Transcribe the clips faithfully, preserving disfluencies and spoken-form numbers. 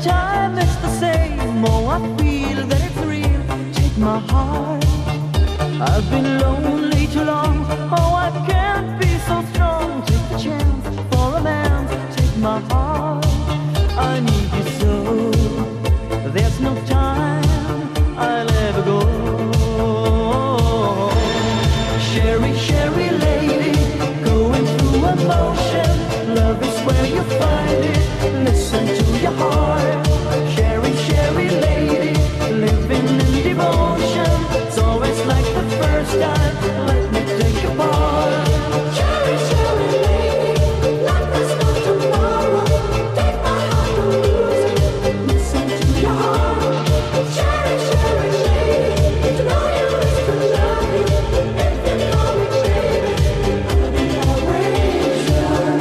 time it's the same. Oh, I feel that it's real. Take my heart. I've been lonely too long. Oh, I can't be so strong. Take the chance for a man. Take my heart. I need you so. There's no time I'll ever go. Sherry, Sherry lady, going through emotion. Love is where you find it. Listen to your heart. Sherry, Sherry lady, living in devotion. It's always like the first time. Let me take a part. Sherry, Sherry lady, like there's no tomorrow. Take my heart to lose it. Listen to your heart. Sherry, Sherry lady, to know you is to love you. If you know it, baby, I'll be always yours.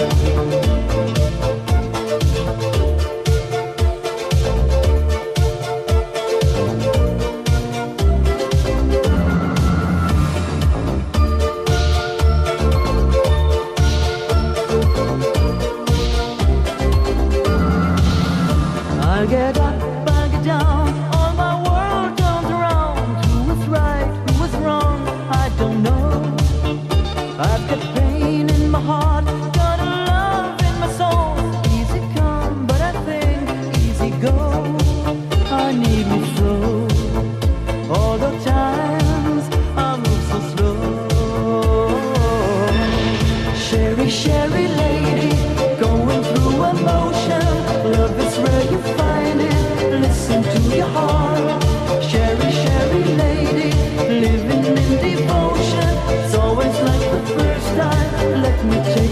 I get up, I get down, all my world turns around. Who was right, who was wrong, I don't know. I've got pain in my heart, got a love in my soul. Easy come, but I think easy go. I need you so. All the times I move so slow. Sherry, Sherry lady, going through emotion. Love is where you find it. Listen to your heart. Sherry, Sherry lady, living in devotion. It's always like the first time. Let me take